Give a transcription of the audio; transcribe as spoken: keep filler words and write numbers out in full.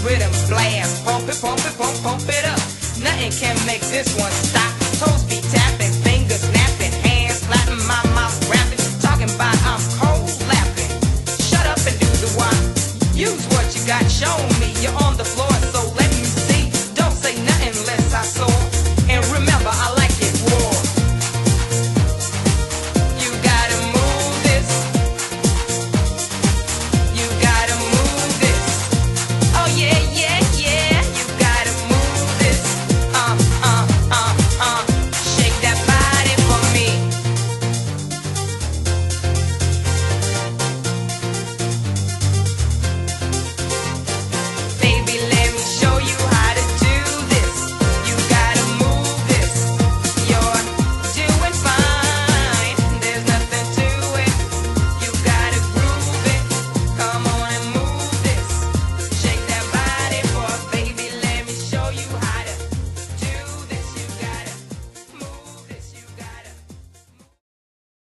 rhythm blast. Pump it, pump it, pump, pump it up. Nothing can make this one stop. Toes be tapping, fingers snapping, hands clapping, my mouth rapping, talking about I'm cold laughing. Shut up and do the why. Use what you got, show me you're on the floor, so let me see. Don't say nothing unless I saw. And remember,